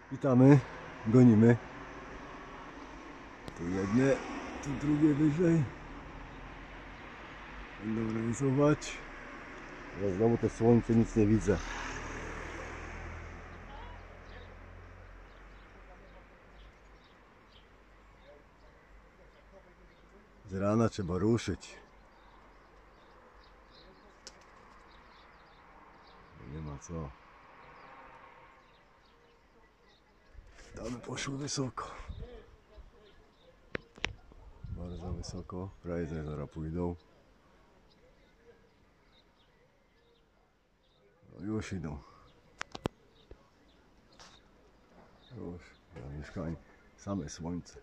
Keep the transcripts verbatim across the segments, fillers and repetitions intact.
Witamy, gonimy. Tu jedne, tu drugie wyżej. Będą rysować. Ja znowu to słońce, nic nie widzę. Z rana trzeba ruszyć. Nie ma co. Damy poszły wysoko. Bardzo wysoko. Frajzy zaraz pójdą. No już idą. Już. Na mieszkanie. Same słońce.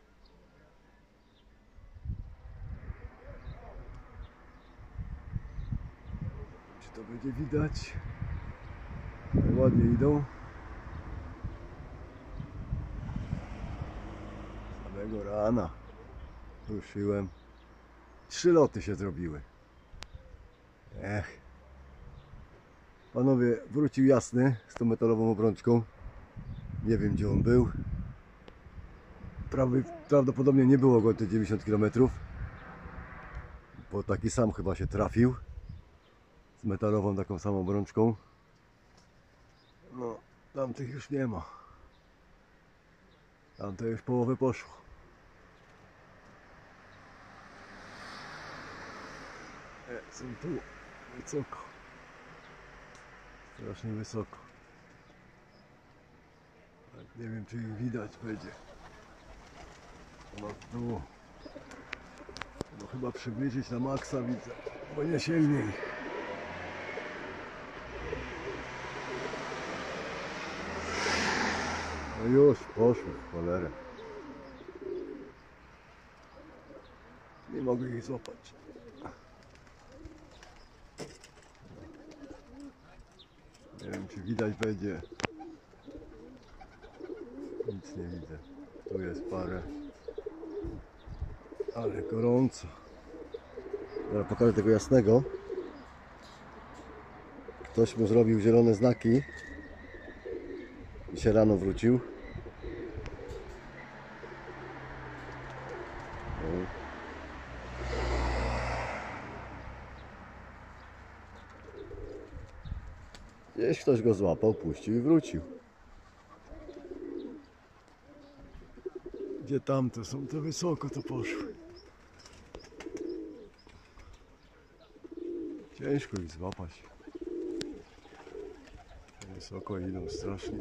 Czy to będzie widać? Ale ładnie idą. Samego rana ruszyłem. Trzy loty się zrobiły. Ech. Panowie, wrócił Jasny z tą metalową obrączką. Nie wiem, gdzie on był. Prawy, prawdopodobnie nie było go te dziewięćdziesiąt kilometrów. Bo taki sam chyba się trafił. Z metalową taką samą obrączką. No, tamtych już nie ma. Tamte już połowę poszło. E, są tu wysoko. Strasznie wysoko. Tak, nie wiem, czy ich widać będzie. No tu. No chyba przybliżyć na maksa widzę, bo nie silniej. No już poszły, cholerę. Nie mogę ich złapać. Nie wiem, czy widać będzie. Nic nie widzę. Tu jest parę. Ale gorąco. Teraz pokażę tego Jasnego. Ktoś mu zrobił zielone znaki. Dzisiaj rano wrócił. Gdzieś ktoś go złapał, puścił i wrócił. Gdzie tamte są, to wysoko to poszły. Ciężko ich złapać. Wysoko idą strasznie.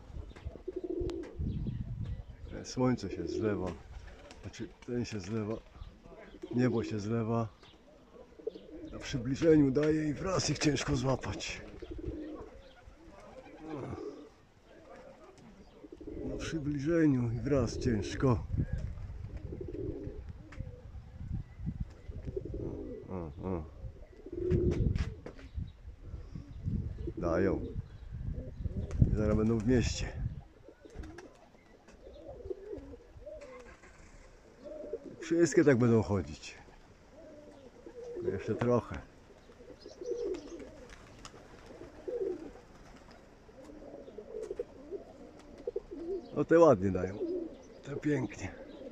Słońce się zlewa. Znaczy ten się zlewa. Niebo się zlewa. Na przybliżeniu daje i wraz ich ciężko złapać. Na przybliżeniu i wraz ciężko. O, o. Dają. I zaraz będą w mieście. Wszystkie tak będą chodzić. Jeszcze trochę. No te ładnie dają. Te pięknie.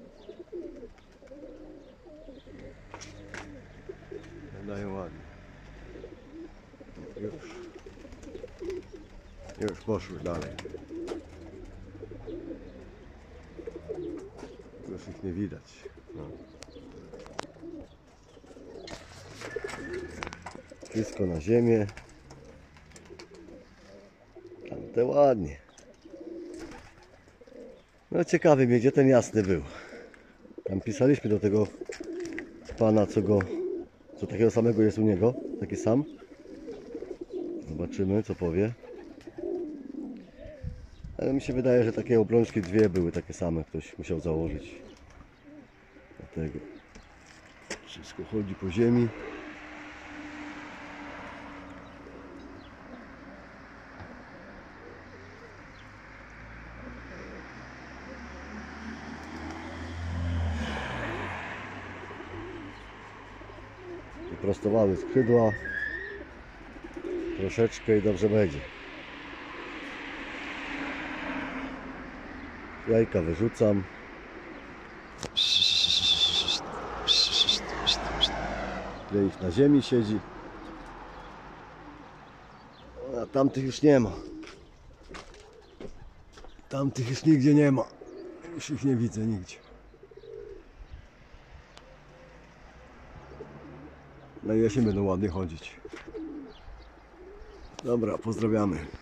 Te dają ładnie. Już. Już poszły dalej. Już ich nie widać. No. Wszystko na ziemię. Tamte ładnie. No ciekawy mnie, gdzie ten Jasny był. Tam pisaliśmy do tego pana, co go, co takiego samego jest u niego, taki sam. Zobaczymy, co powie. Ale mi się wydaje, że takie obrączki dwie były takie same, ktoś musiał założyć. Dlatego wszystko chodzi po ziemi. Wyprostowały skrzydła troszeczkę i dobrze będzie. Jajka wyrzucam. Tyle ich na ziemi siedzi. A tamtych już nie ma. Tamtych już nigdzie nie ma. Już ich nie widzę nigdzie. Na jesień będą ładnie chodzić. Dobra, pozdrawiamy.